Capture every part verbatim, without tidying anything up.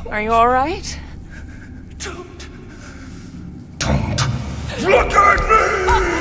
Are you all right? Don't. Don't. Look at me!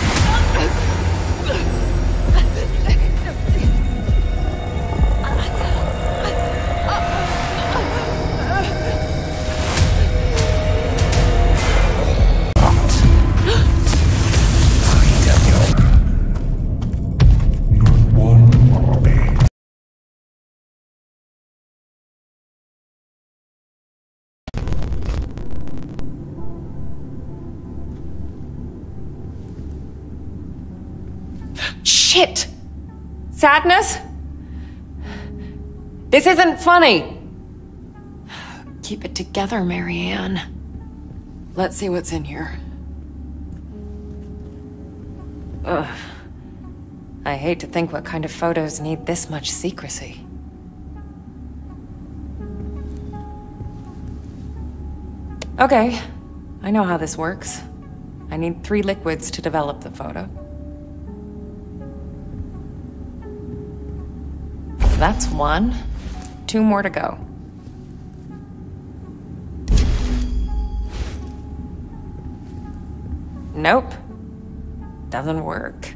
Shit! Sadness? This isn't funny! Keep it together, Marianne. Let's see what's in here. Ugh. I hate to think what kind of photos need this much secrecy. Okay, I know how this works. I need three liquids to develop the photo. That's one. Two more to go. Nope. Doesn't work.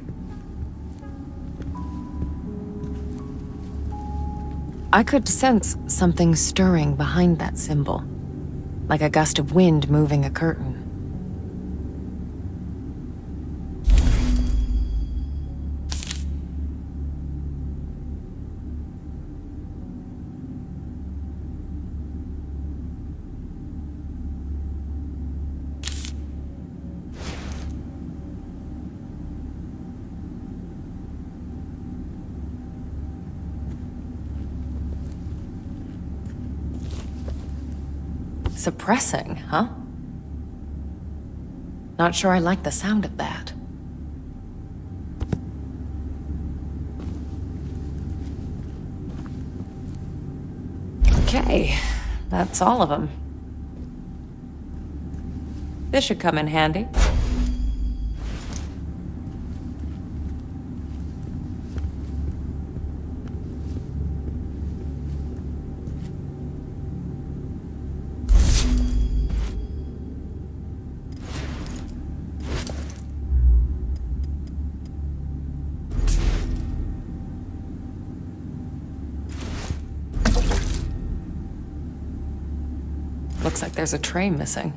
I could sense something stirring behind that symbol, like a gust of wind moving a curtain. Suppressing, huh? Not sure I like the sound of that. Okay, that's all of them. This should come in handy. Looks like there's a tray missing.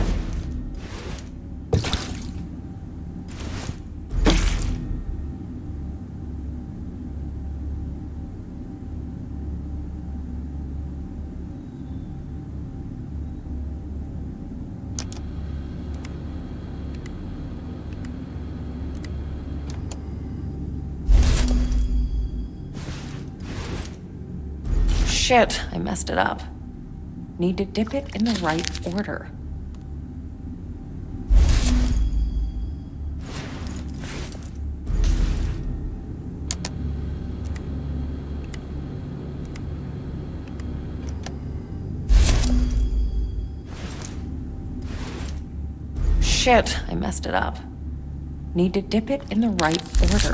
Shit, I messed it up. Need to dip it in the right order. Shit, I messed it up. Need to dip it in the right order.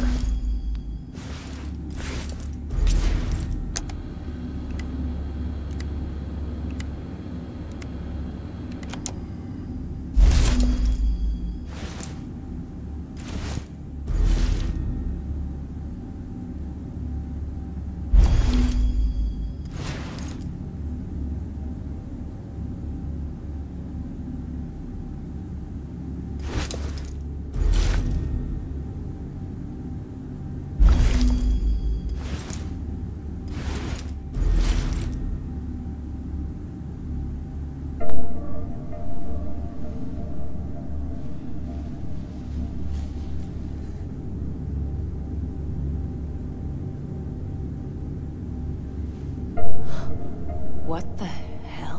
What the hell?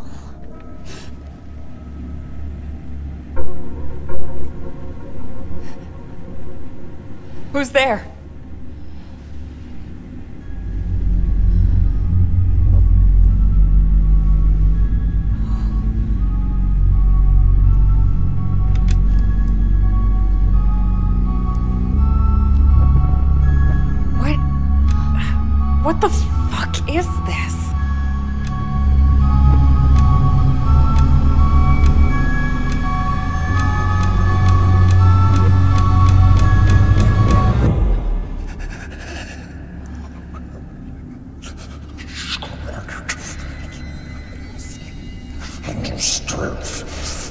Who's there? What? What the fuck is this? strength.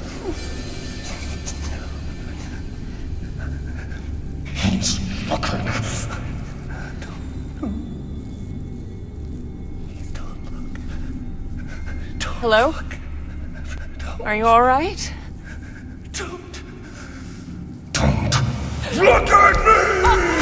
He's looking. Hello? Are you all right? Don't. Don't. Look at me!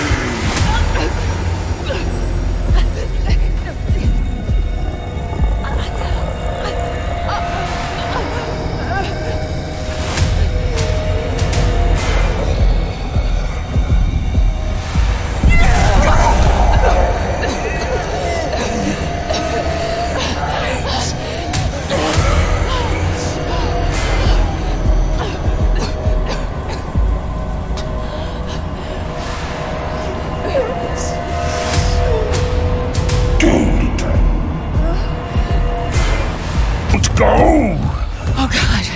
Go! Oh, God.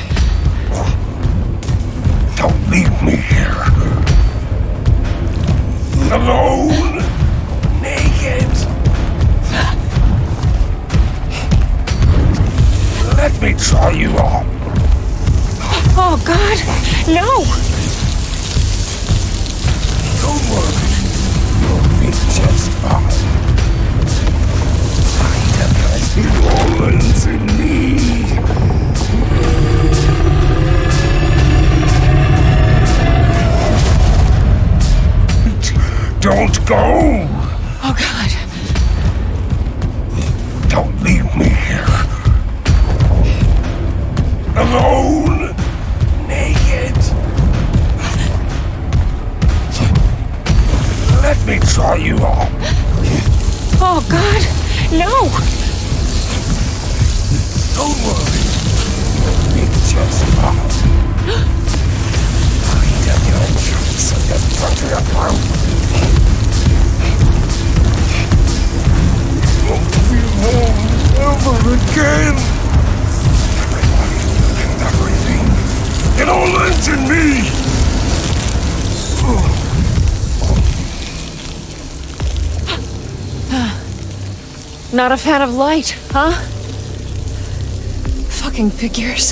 Don't leave me here. Alone. Naked. Let me try you on. Oh, God. No! Don't worry. It's just fine. It all ends in me. Don't go! Oh, God. Don't leave me here. Alone. Naked. Let me try you on. Oh, God. No! Don't worry. It's just fine. I have no chance of getting talking about. Won't be home ever again. Everybody and everything. It all ends in me. Not a fan of light, huh? Fucking figures.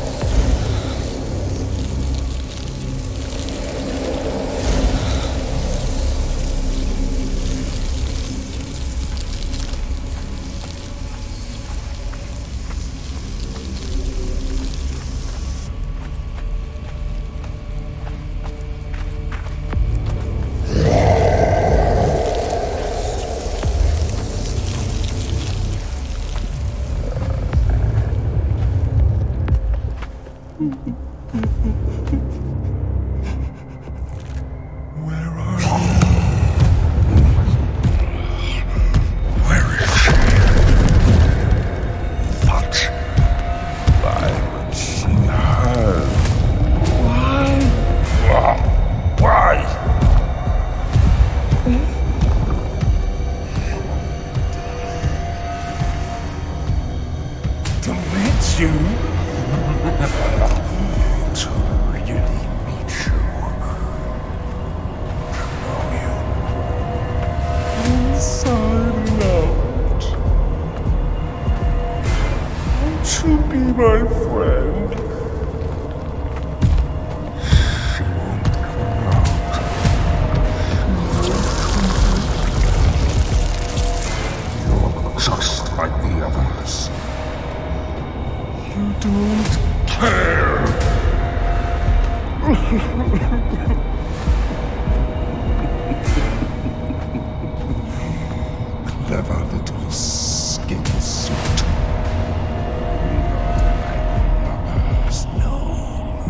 Clever little skin suit. No.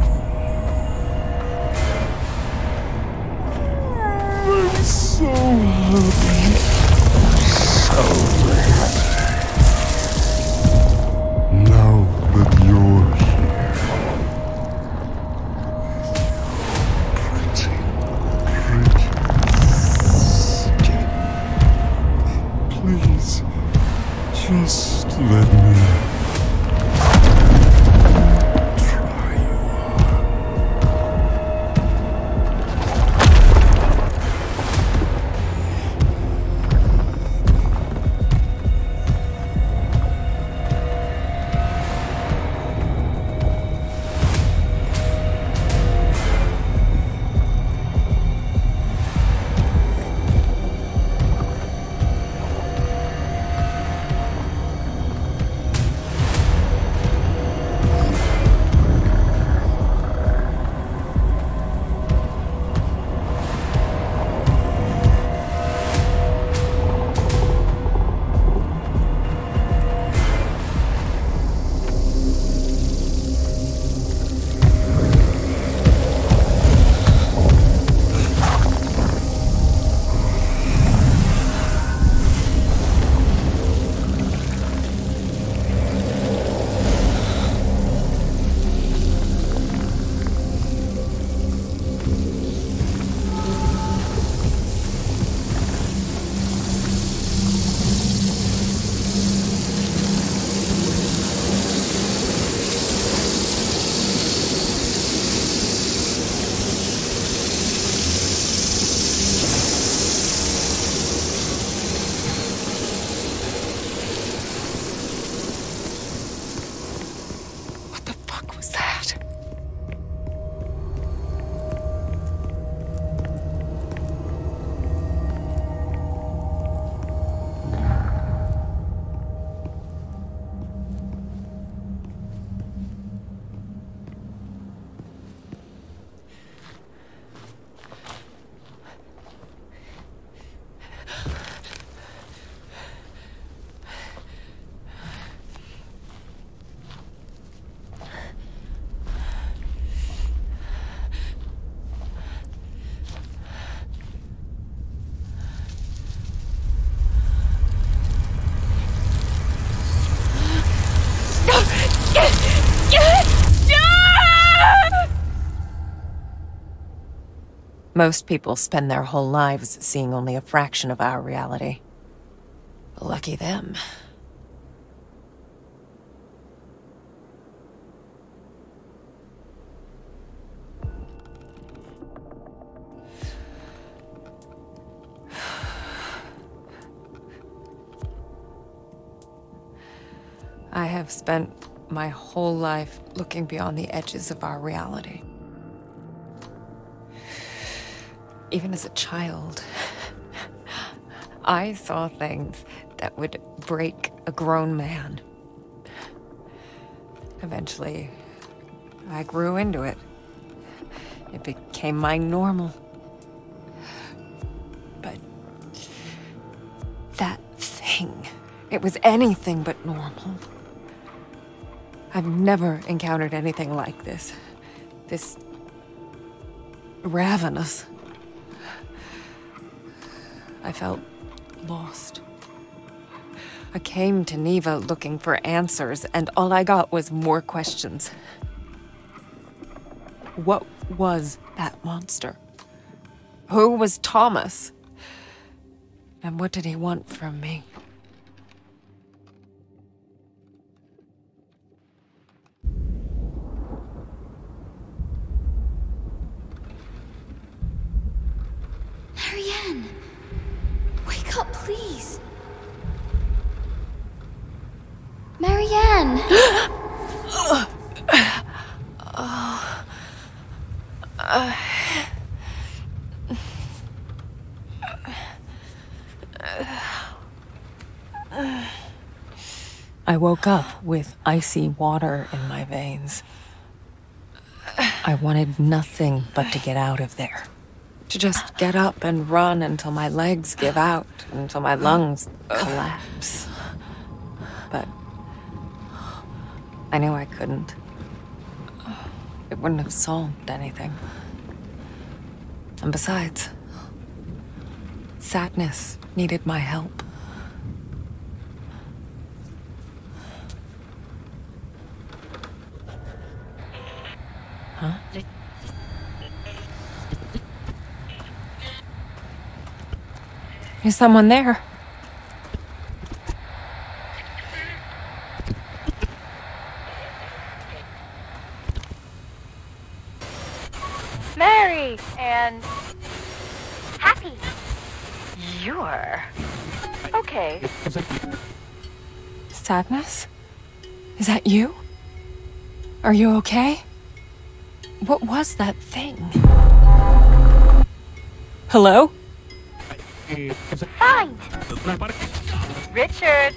I'm so happy. So happy. Now that you're here. Pretty. Most people spend their whole lives seeing only a fraction of our reality. Lucky them. I have spent my whole life looking beyond the edges of our reality. Even as a child, I saw things that would break a grown man. Eventually, I grew into it. It became my normal. But that thing, it was anything but normal. I've never encountered anything like this. This ravenous. I felt lost. I came to Neva looking for answers, and all I got was more questions. What was that monster? Who was Thomas? And what did he want from me? Marianne! Wake up, please! Marianne! uh, uh, uh, I woke up with icy water in my veins. I wanted nothing but to get out of there. To just get up and run until my legs give out, until my lungs collapse. But I knew I couldn't. It wouldn't have solved anything. And besides, sadness needed my help. Huh? Is someone there? Mary and happy. You're okay. Sadness? Is that you? Are you okay? What was that thing? Hello? Fine. Richard.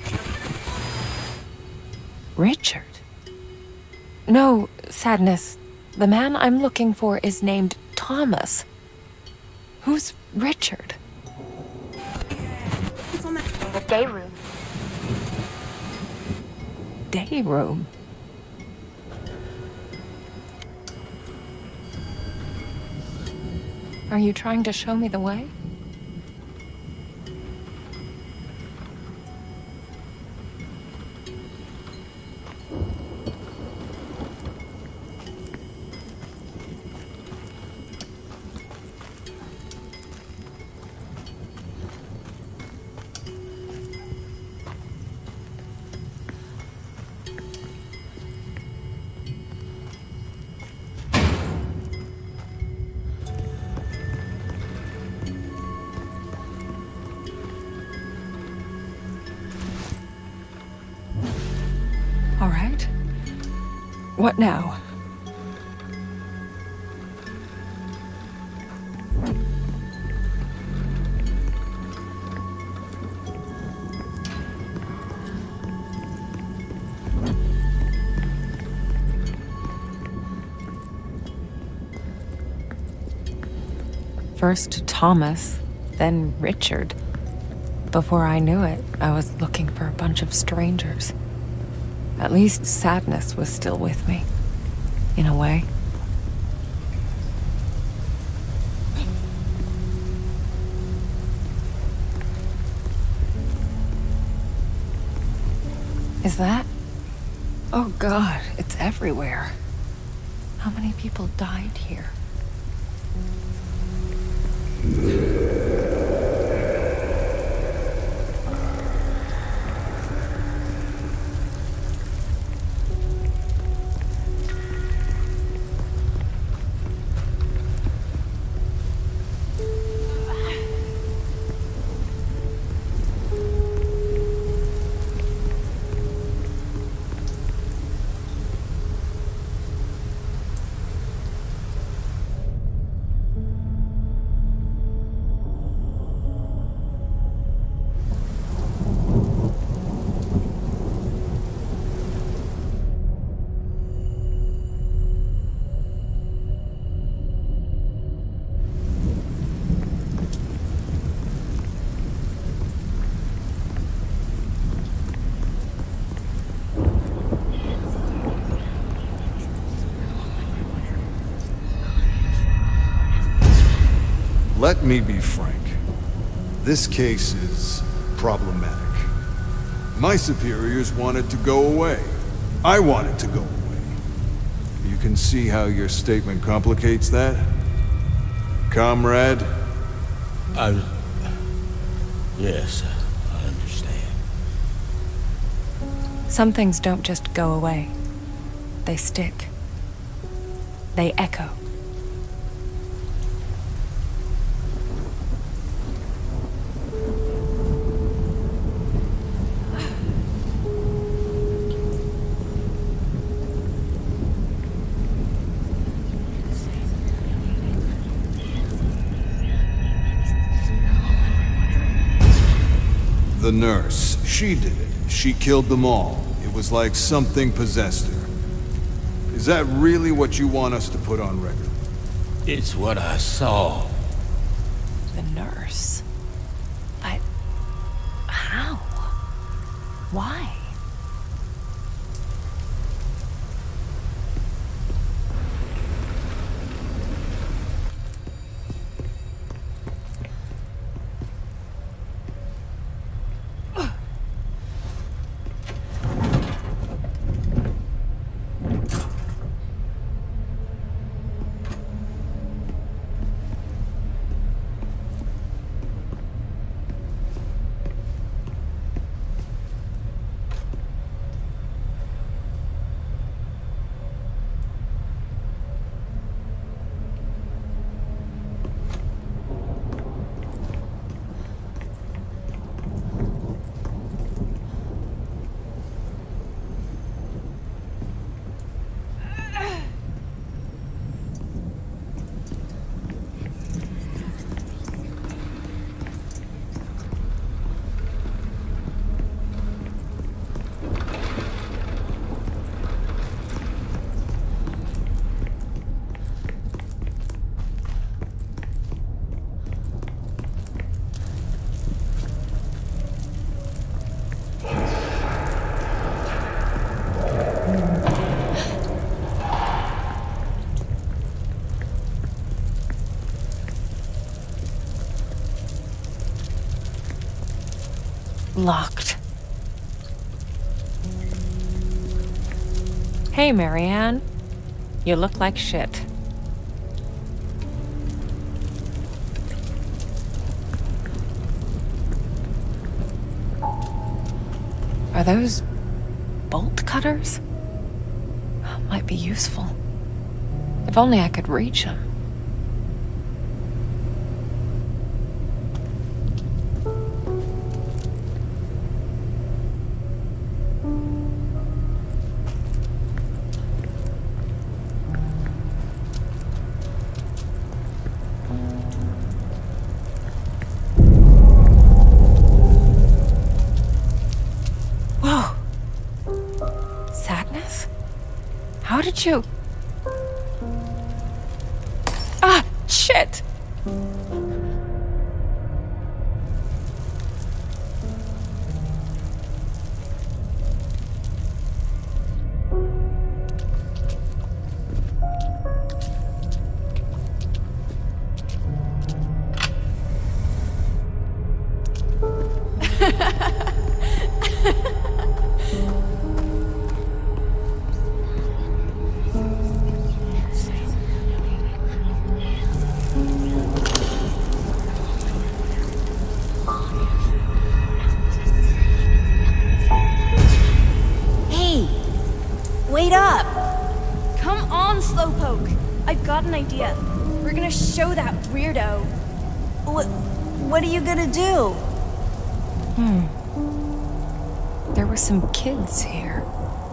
Richard? No, Sadness. The man I'm looking for is named Thomas. Who's Richard? The dayroom. Dayroom? Are you trying to show me the way? All right. What now? First Thomas, then Richard. Before I knew it, I was looking for a bunch of strangers. At least Sadness was still with me, in a way. Is that? Oh God, it's everywhere. How many people died here? Let me be frank. This case is problematic. My superiors want it to go away. I want it to go away. You can see how your statement complicates that? Comrade? I... Yes, I understand. Some things don't just go away. They stick. They echo. The nurse. She did it. She killed them all. It was like something possessed her. Is that really what you want us to put on record? It's what I saw. The nurse. But... how? Why? Locked. Hey, Marianne. You look like shit. Are those bolt cutters? Might be useful. If only I could reach them. How did you... Ah, shit! wait up! Come on, Slowpoke. I've got an idea. We're gonna show that weirdo. What, what are you gonna do? Hmm. There were some kids here.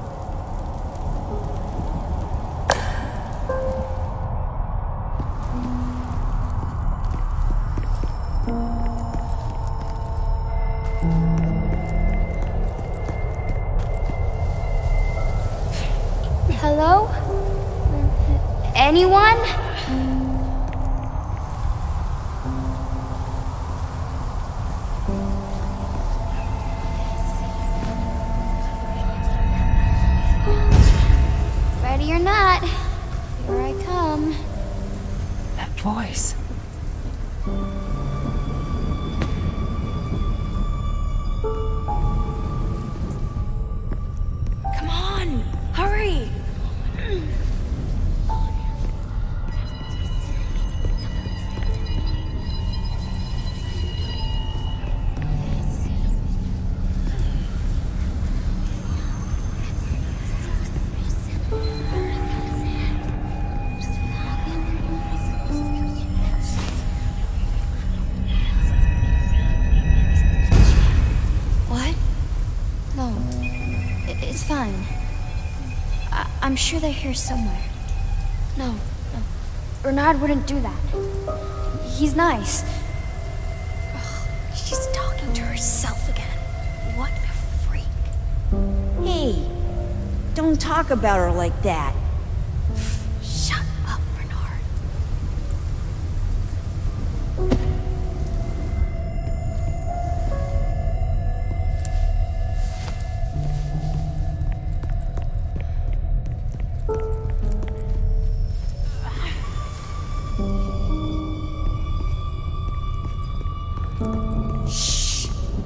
Hello? Anyone? Ready or not, here I come. That voice. Come on, hurry! What? No, I- it's fine. I- I'm sure they're here somewhere. No, no. Bernard wouldn't do that. He's nice. Ugh, she's talking to herself again. What a freak. Hey, don't talk about her like that. Shut up, Bernard. Shh.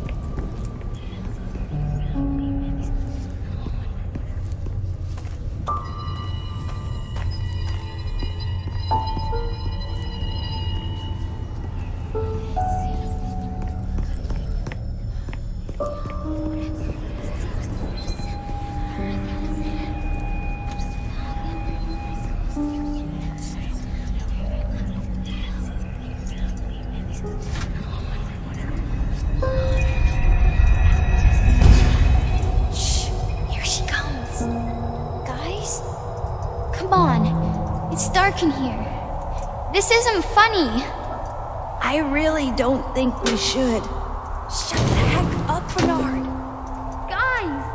Shh, here she comes. Guys, come on. It's dark in here. This isn't funny. I really don't think we should. Shut the heck up, Bernard! Guys!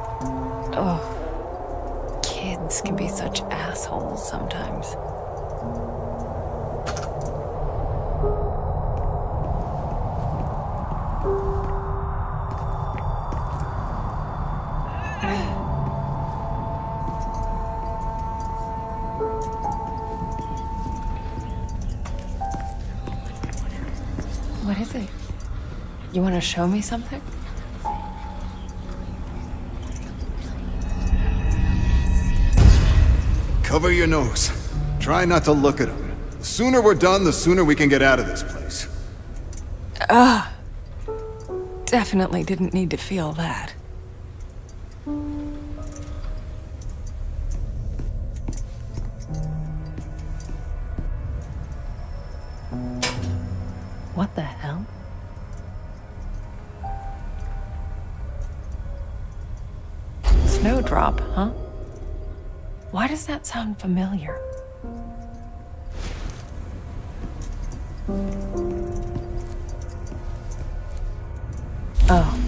Oh, kids can be such assholes sometimes. What is it? You want to show me something? Cover your nose. Try not to look at him. The sooner we're done, the sooner we can get out of this place. Ugh. Definitely didn't need to feel that. What the hell? Snowdrop, huh? Why does that sound familiar? Oh.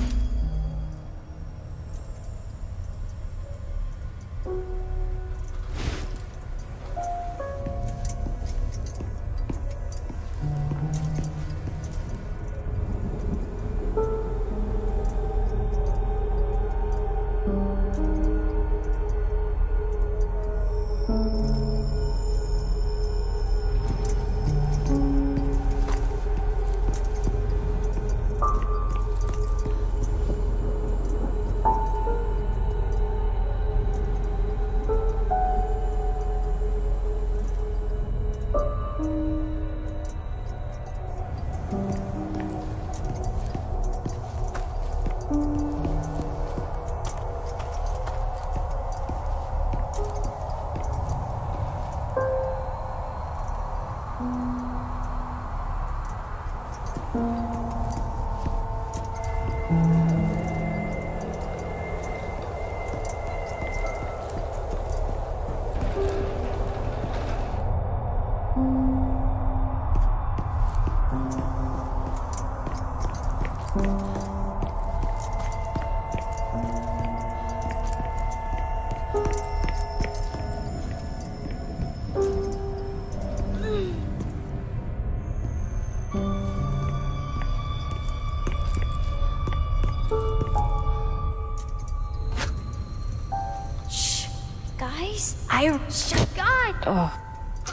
Guys? I... God! Oh.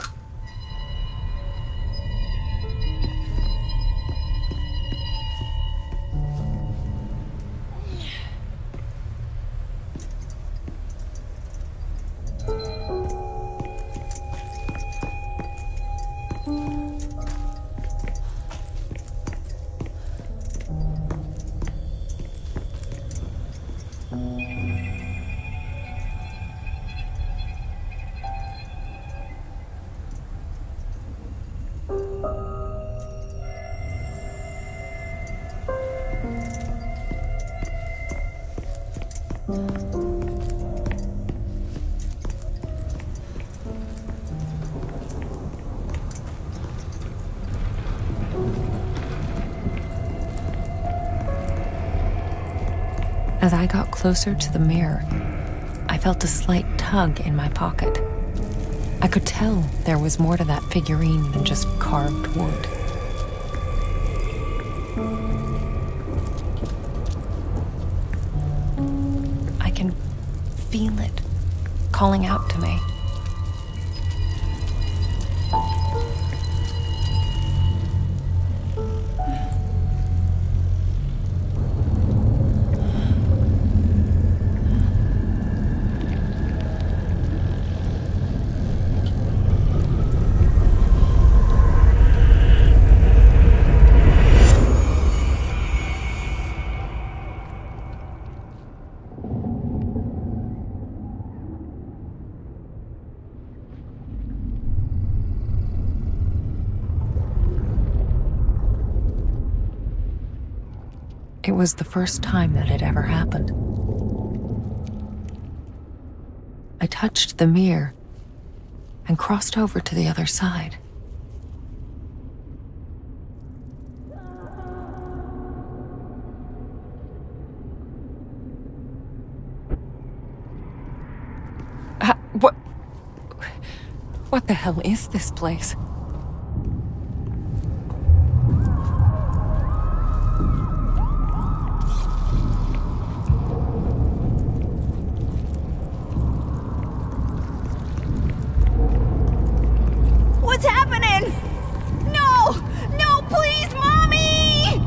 As I got closer to the mirror, I felt a slight tug in my pocket. I could tell there was more to that figurine than just carved wood. I can feel it calling out to me. It was the first time that had ever happened. I touched the mirror and crossed over to the other side. Uh, what? What the hell is this place? What's happening? No! No, please, Mommy!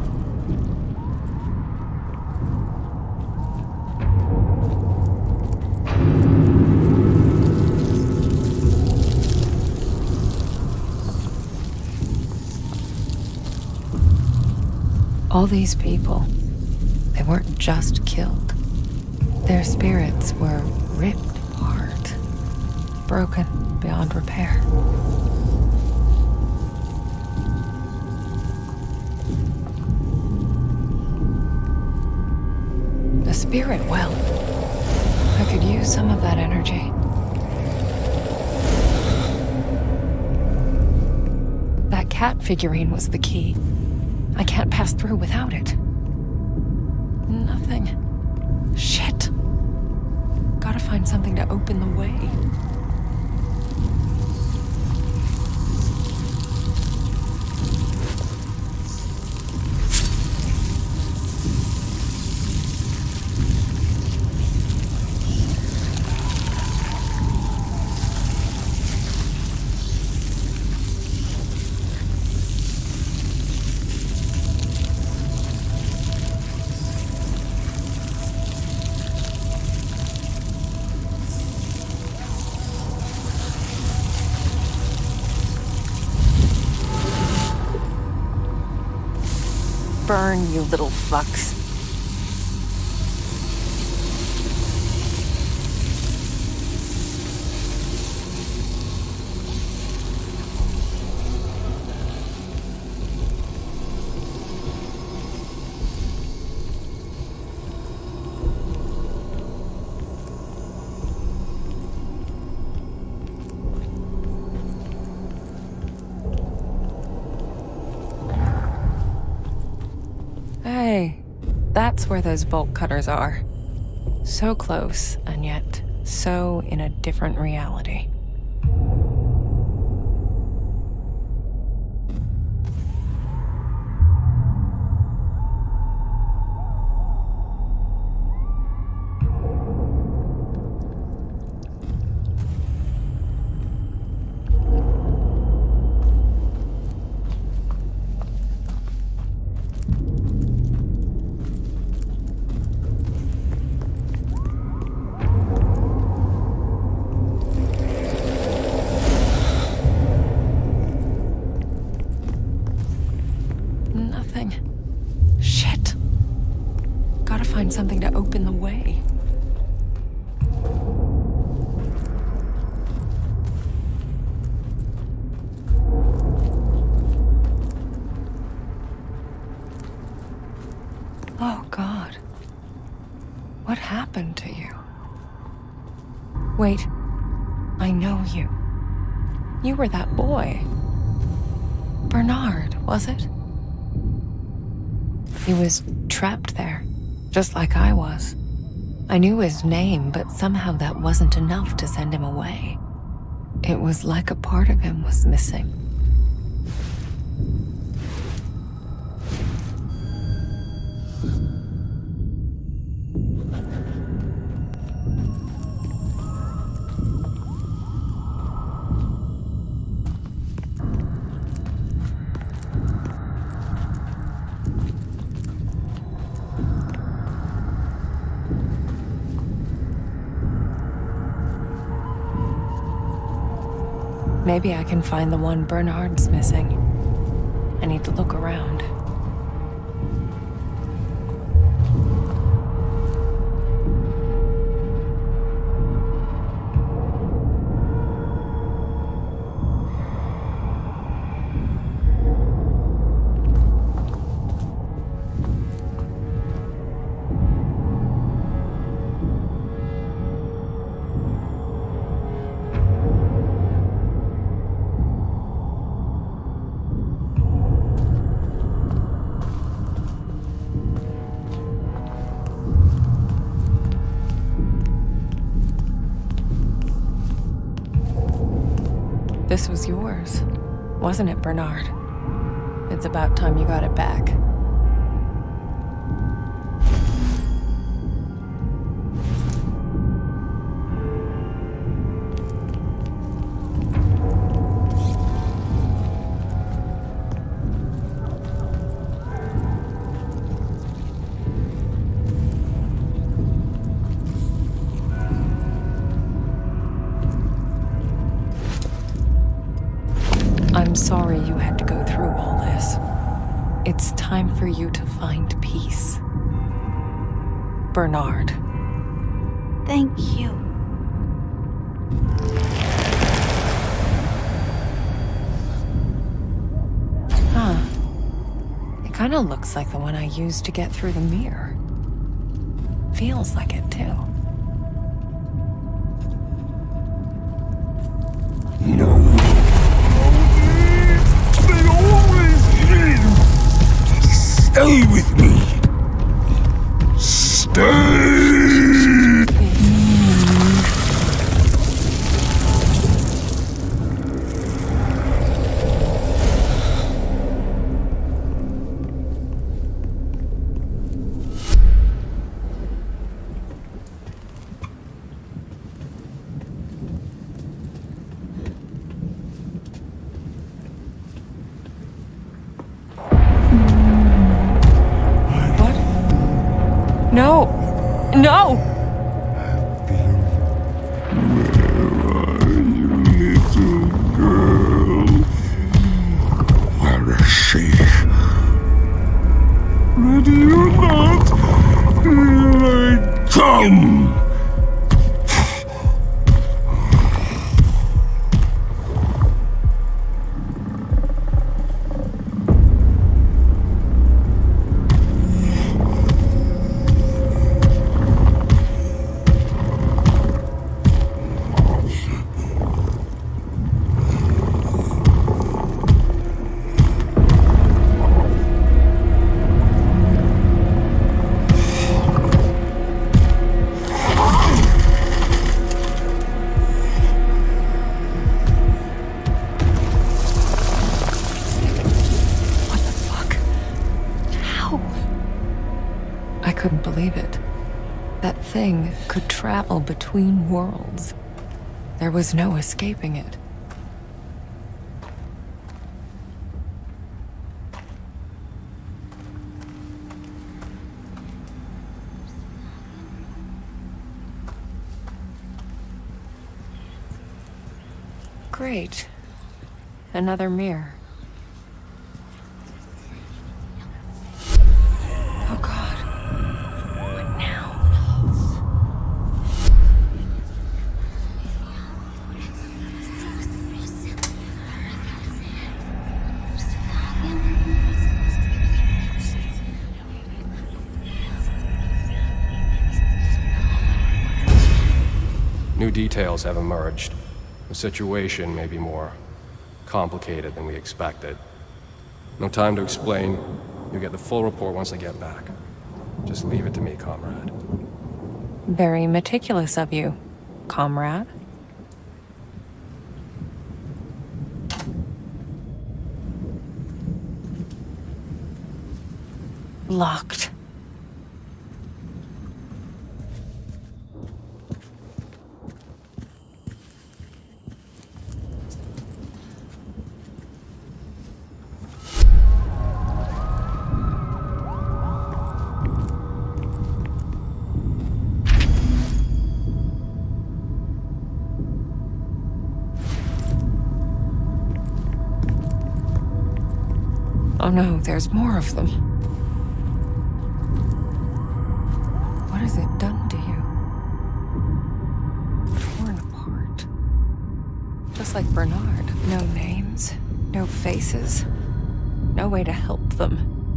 All these people, they weren't just killed. Their spirits were ripped apart, broken beyond repair. The spirit well. I could use some of that energy. That cat figurine was the key. I can't pass through without it. Nothing. Shit. Gotta find something to open the way. Burn, you little fucks. Hey, that's where those bolt cutters are. So close, and yet so in a different reality. Wait. I know you. You were that boy. Bernard, was it? He was trapped there, just like I was. I knew his name, but somehow that wasn't enough to send him away. It was like a part of him was missing. Maybe I can find the one Bernard's missing. I need to look around. This was yours, wasn't it, Bernard? It's about time you got it back. I'm sorry you had to go through all this. It's time for you to find peace. Bernard. Thank you. Huh. It kind of looks like the one I used to get through the mirror. Feels like it, too. No. They always live. Stay with me. Stay. No! No! Little girl. Where is she? Ready or not, here I come! I couldn't believe it. That thing could travel between worlds. There was no escaping it. Great. Another mirror. Oh God. What now? New details. details have emerged. The situation may be more complicated than we expected. No time to explain. You'll get the full report once I get back. Just leave it to me, comrade. Very meticulous of you, comrade. Locked. Oh no, there's more of them. What has it done to you? Torn apart. Just like Bernard. No names, no faces, no way to help them.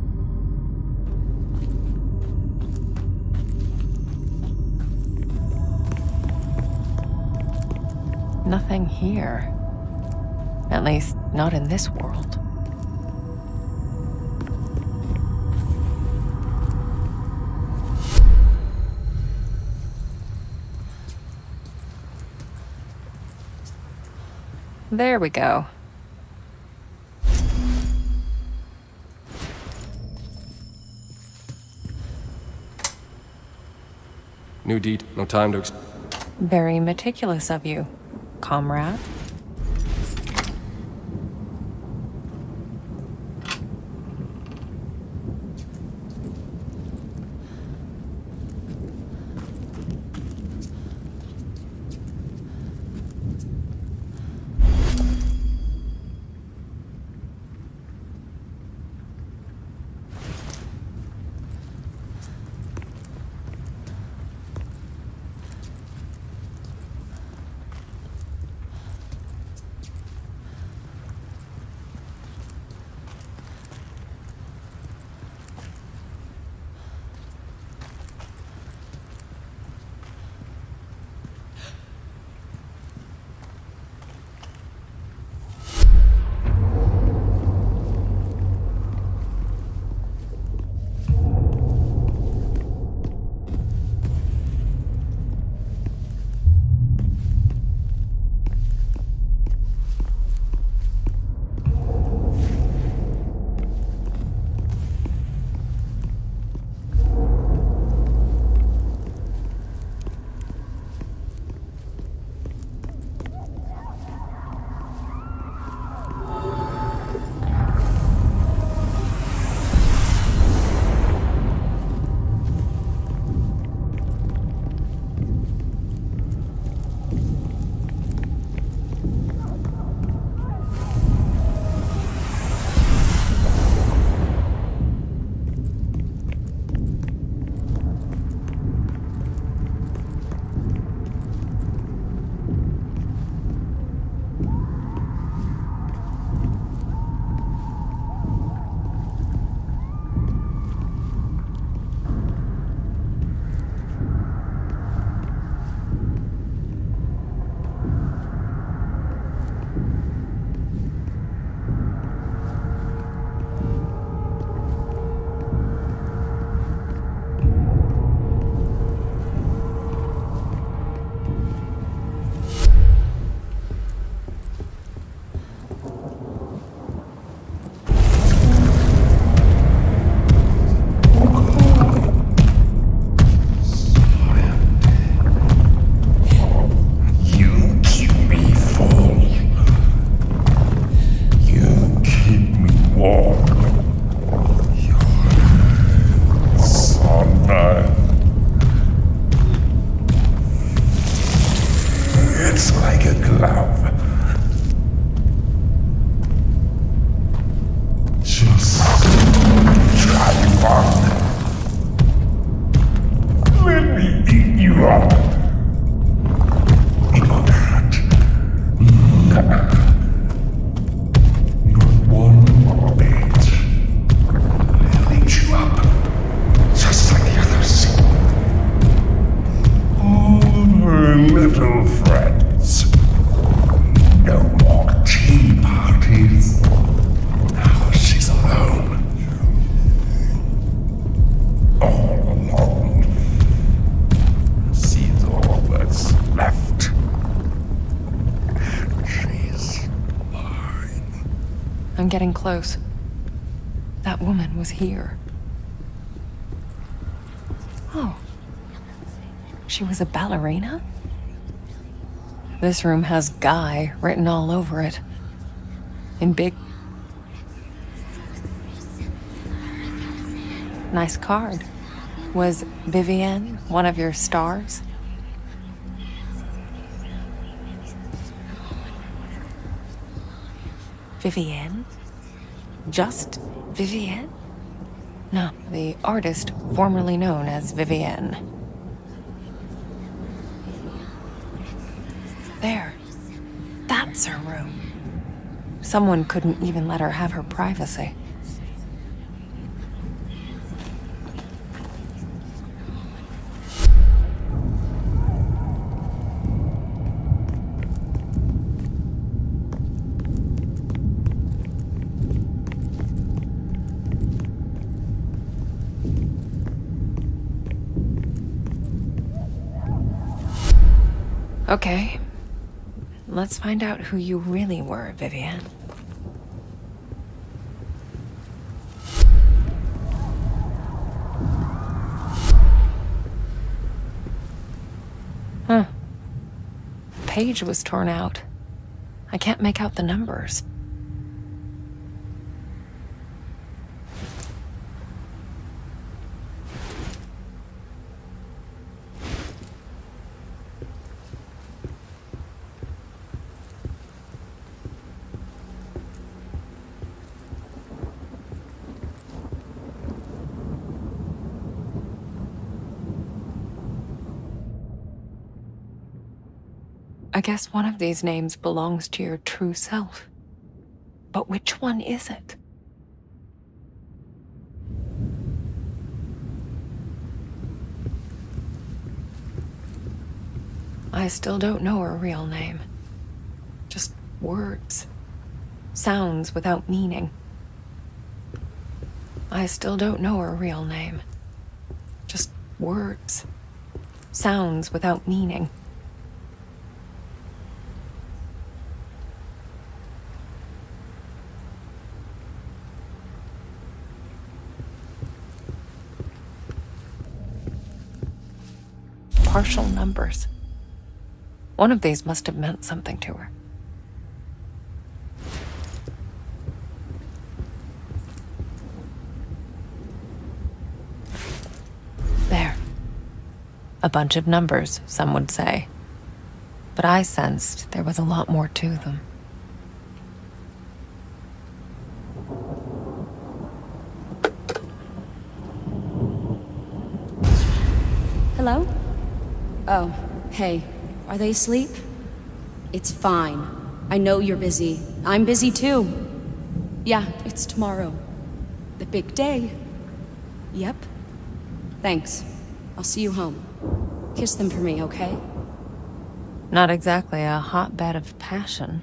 Nothing here. At least, not in this world. There we go. New deed, no time to ex- Very meticulous of you, comrade. Little friend. I'm getting close. That woman was here. Oh. She was a ballerina? This room has Guy written all over it. In big... Nice card. Was Vivienne one of your stars? Vivienne? Just Vivienne? No, the artist formerly known as Vivienne. There. That's her room. Someone couldn't even let her have her privacy. Okay. Let's find out who you really were, Vivienne. Huh. The page was torn out. I can't make out the numbers. I guess one of these names belongs to your true self. But which one is it? I still don't know her real name. Just words. Sounds without meaning. I still don't know her real name. Just words. Sounds without meaning. Partial numbers. One of these must have meant something to her. There. A bunch of numbers, some would say. But I sensed there was a lot more to them. Hello? Oh, hey. Are they asleep? It's fine. I know you're busy. I'm busy too. Yeah, it's tomorrow. The big day. Yep. Thanks. I'll see you home. Kiss them for me, okay? Not exactly a hotbed of passion.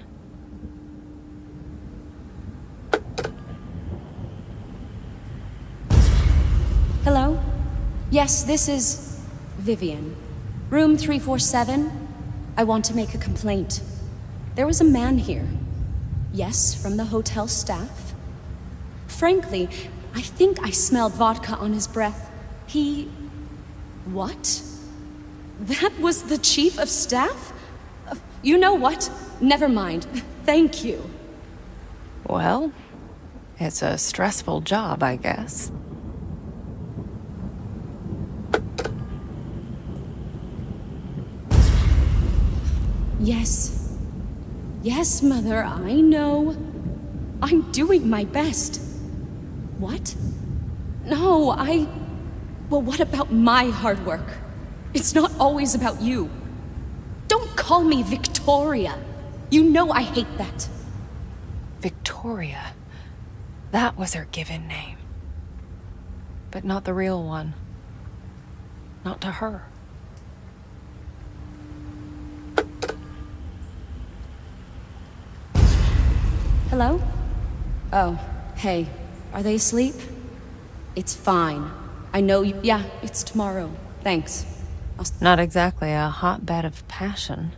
Hello? Yes, this is Vivienne. Room three four seven. I want to make a complaint. There was a man here. Yes, from the hotel staff. Frankly, I think I smelled vodka on his breath. He... What? That was the chief of staff? Uh, you know what? Never mind. Thank you. Well, it's a stressful job, I guess. Yes. Yes, Mother, I know. I'm doing my best. What? No, I... Well, what about my hard work? It's not always about you. Don't call me Victoria. You know I hate that. Victoria. That was her given name. But not the real one. Not to her. Hello? Oh, hey. Are they asleep? It's fine. I know you... Yeah, it's tomorrow. Thanks. I'll... Not exactly a hotbed of passion.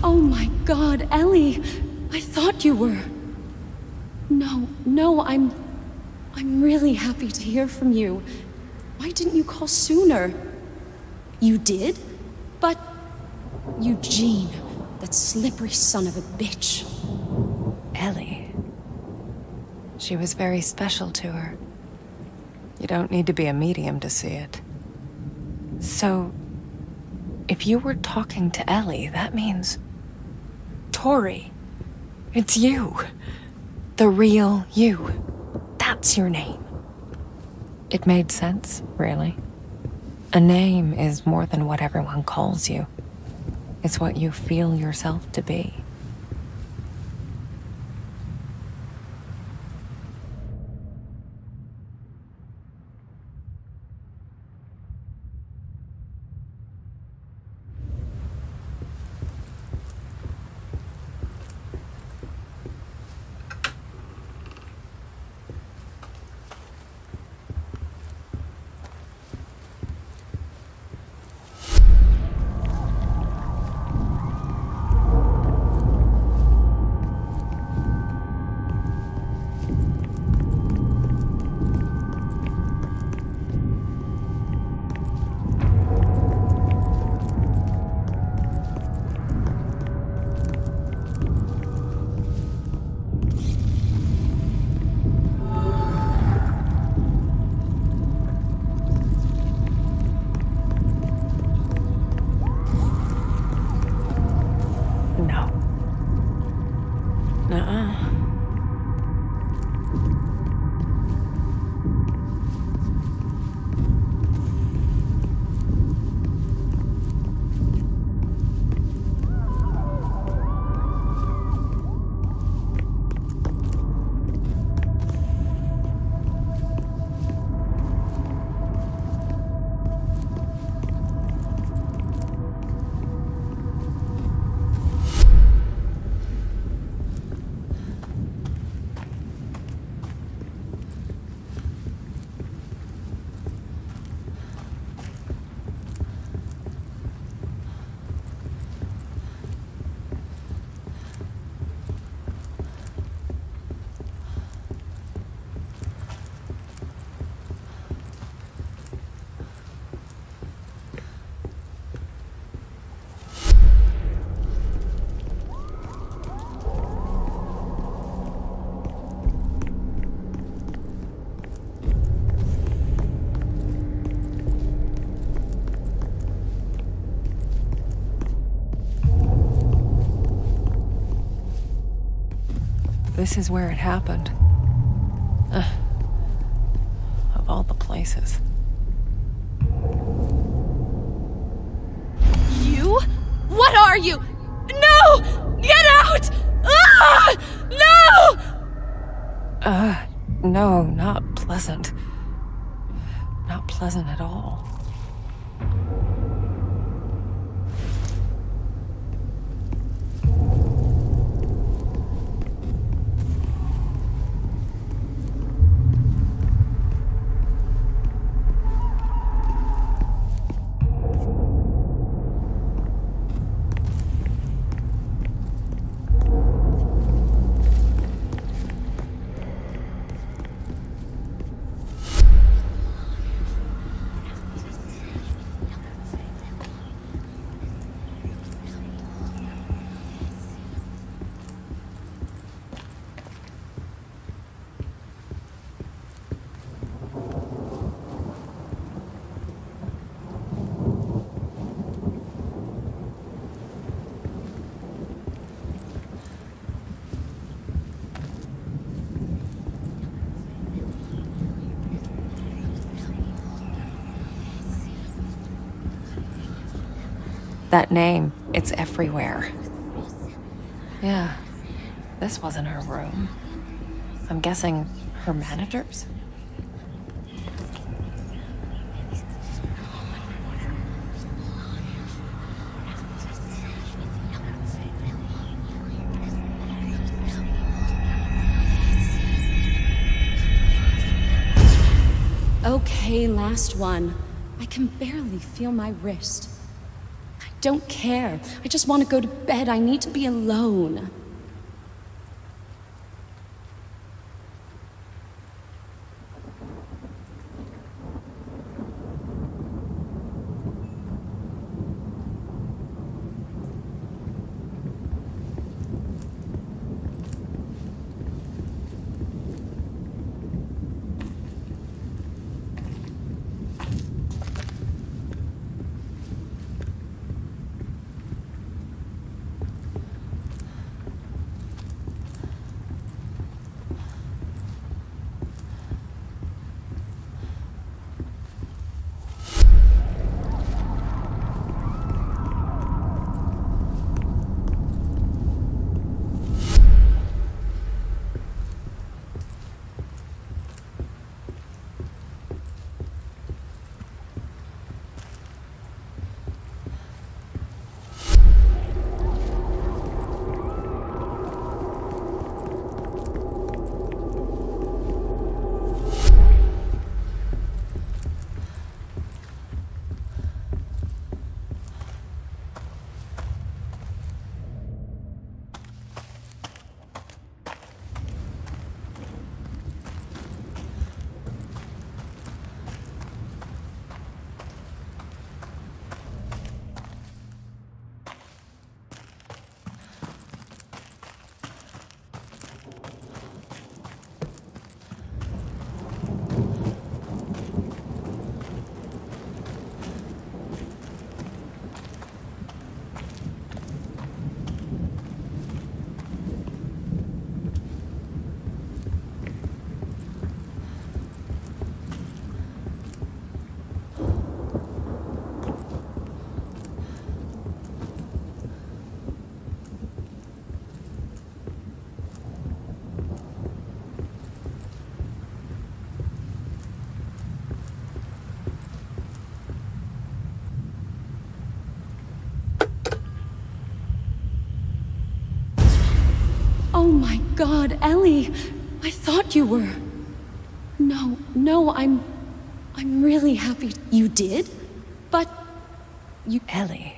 Oh my God, Ellie! I thought you were... No, no, I'm... I'm really happy to hear from you. Why didn't you call sooner? You did? But... Eugene, that slippery son of a bitch. Ellie. She was very special to her. You don't need to be a medium to see it. So, if you were talking to Ellie, that means... Tori. It's you. The real you. That's your name. It made sense, really. A name is more than what everyone calls you. It's what you feel yourself to be. This is where it happened. Ugh. Of all the places. You? What are you? No! Get out! Ah! No! Uh, no, not pleasant. Not pleasant at all. That name, it's everywhere. Yeah, this wasn't her room. I'm guessing her manager's? Okay, last one. I can barely feel my wrist. I don't care. I just want to go to bed. I need to be alone. Oh my God, Ellie! I thought you were... No, no, I'm... I'm really happy you did, but... You... Ellie.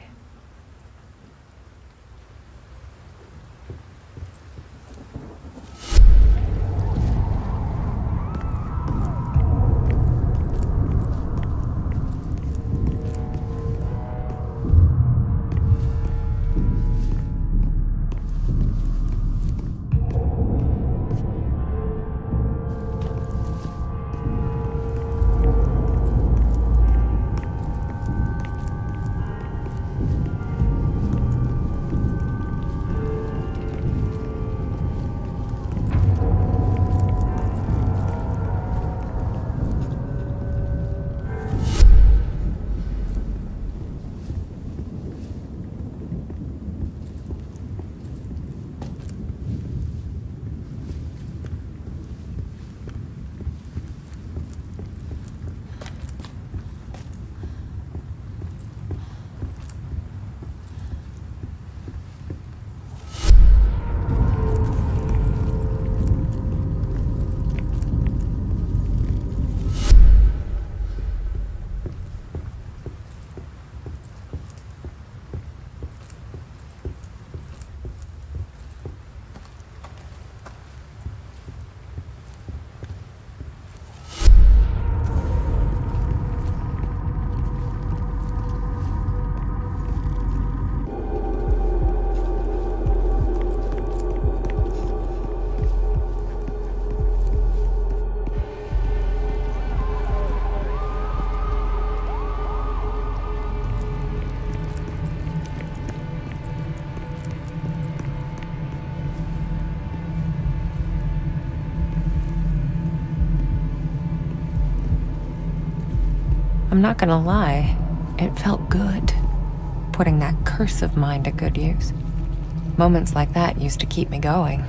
I'm not gonna lie, it felt good, putting that curse of mine to good use. Moments like that used to keep me going.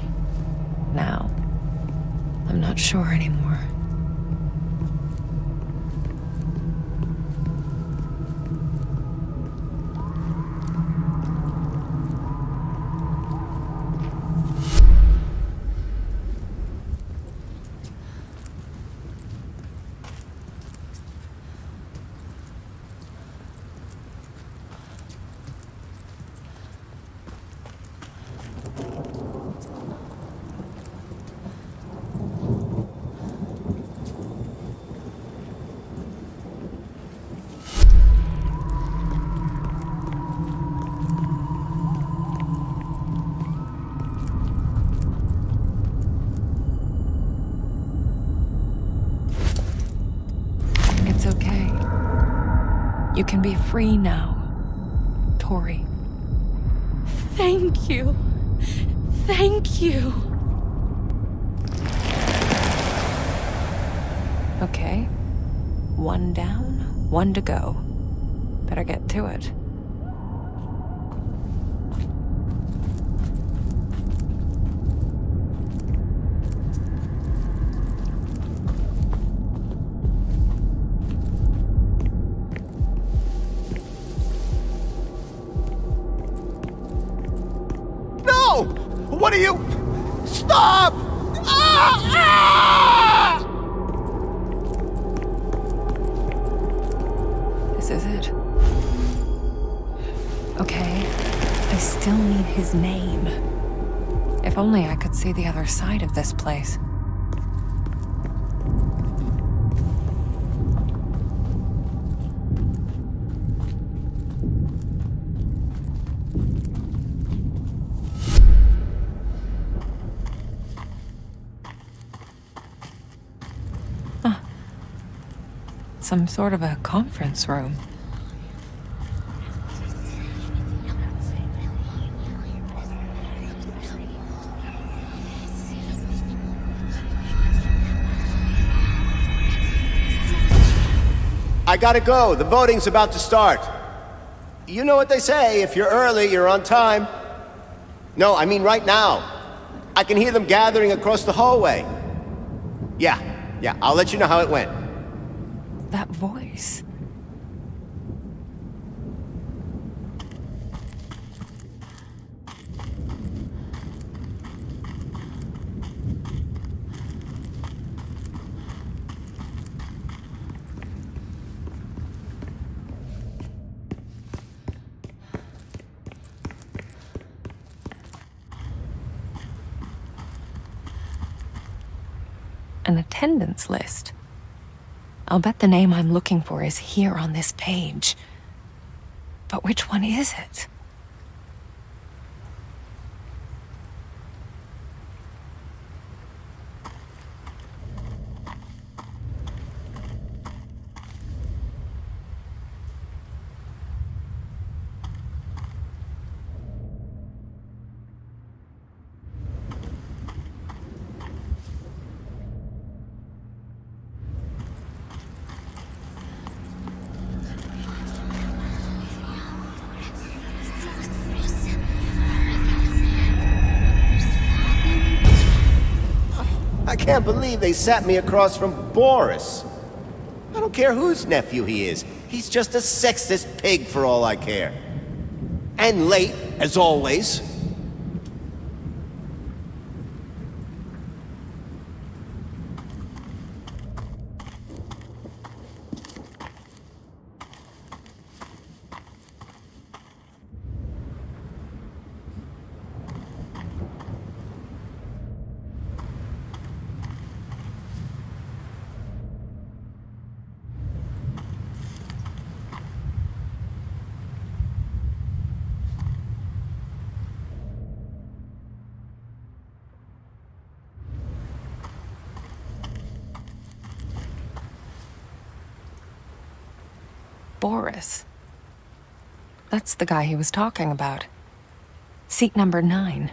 Now, I'm not sure anymore. You can be free now, Tori. Thank you. Thank you. Okay. One down, one to go. Better get to it. No! What are you? Stop! Ah! Ah! This is it. Okay, I still need his name. If only I could see the other side of this place. Huh. Some sort of a conference room. I gotta go. The voting's about to start. You know what they say, if you're early, you're on time. No, I mean right now. I can hear them gathering across the hallway. Yeah, yeah, I'll let you know how it went. That voice. An attendance list. I'll bet the name I'm looking for is here on this page. But which one is it? I can't believe they sat me across from Boris. I don't care whose nephew he is. He's just a sexist pig for all I care. And late, as always. Boris. That's the guy he was talking about. Seat number nine.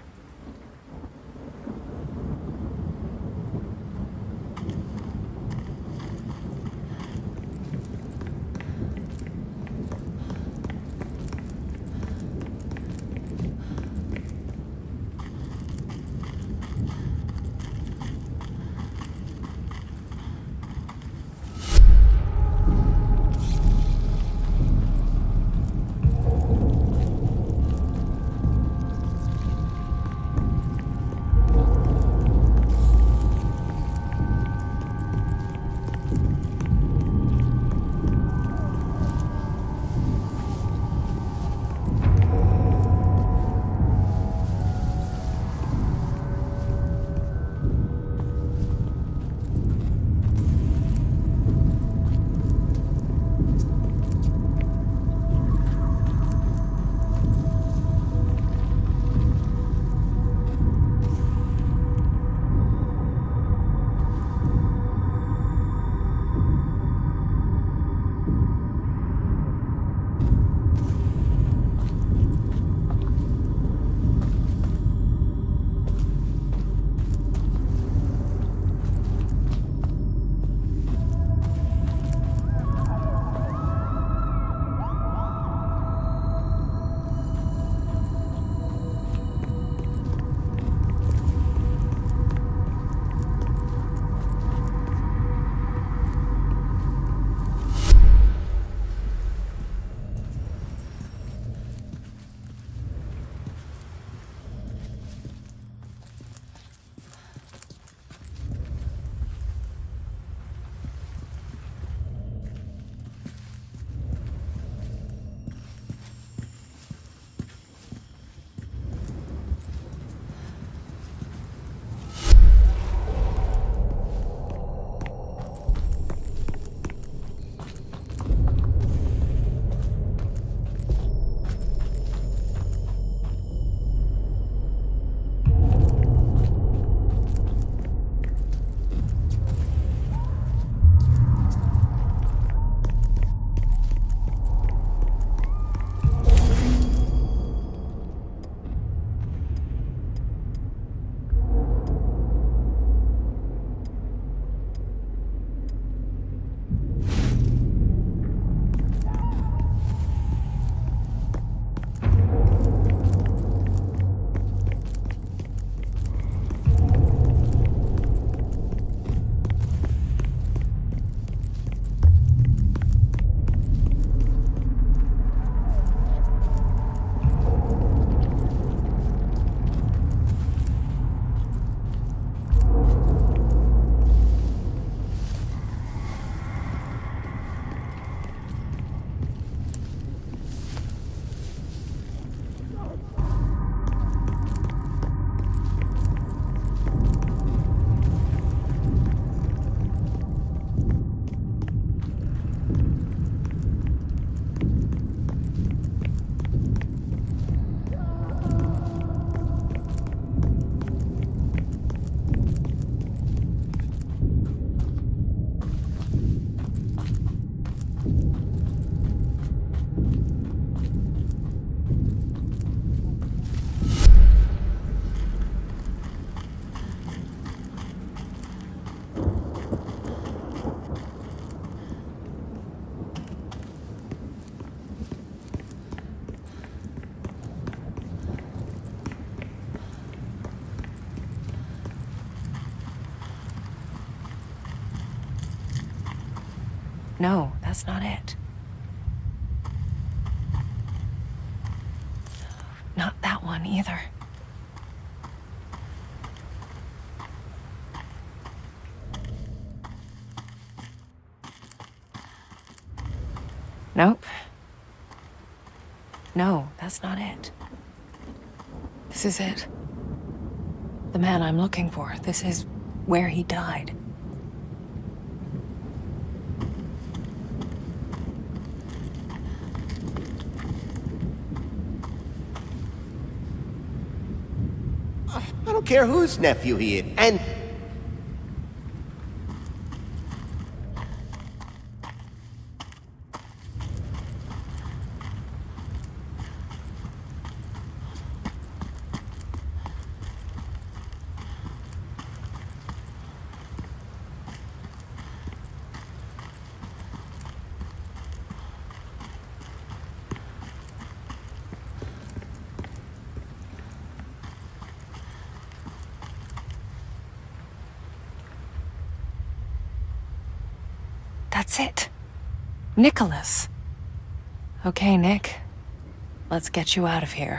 No, that's not it. Not that one either. Nope. No, that's not it. This is it. The man I'm looking for. This is where he died. I don't care whose nephew he is. And That's it. Nicholas. Okay, Nick. Let's get you out of here.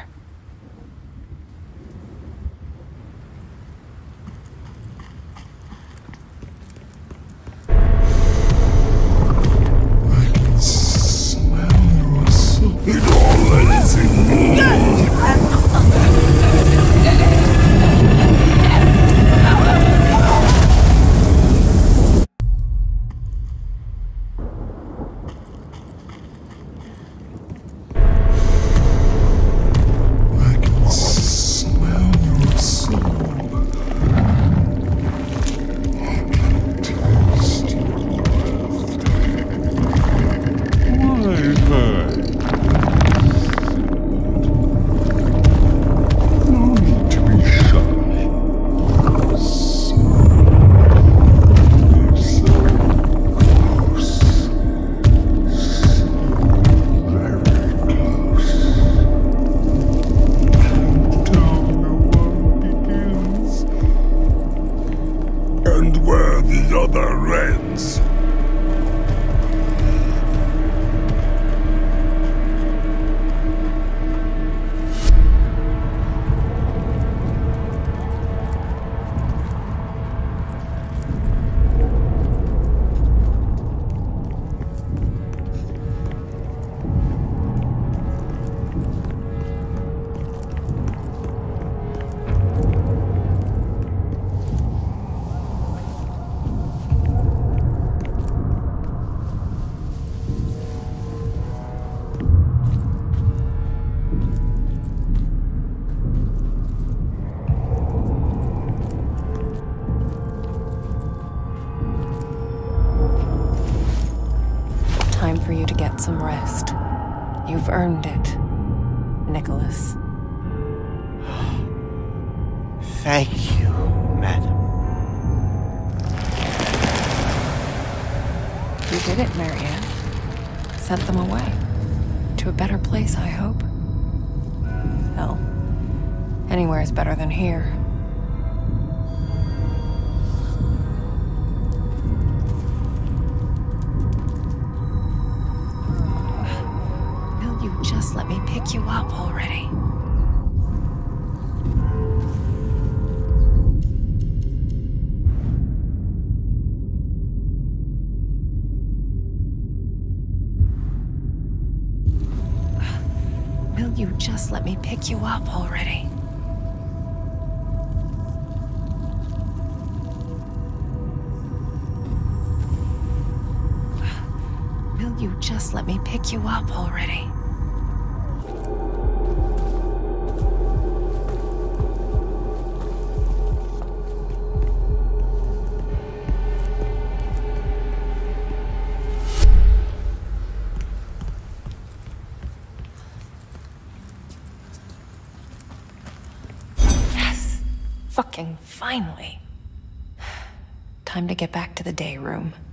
I can smell your soul. It all ends in me. Time for you to get some rest. You've earned it, Nicholas. thank you, madam. You did it, Marianne. Sent them away. To a better place, I hope. Hell, anywhere is better than here. Will you just let me pick you up already? Will you just let me pick you up already? Will you just let me pick you up already? Fucking finally. Time to get back to the day room.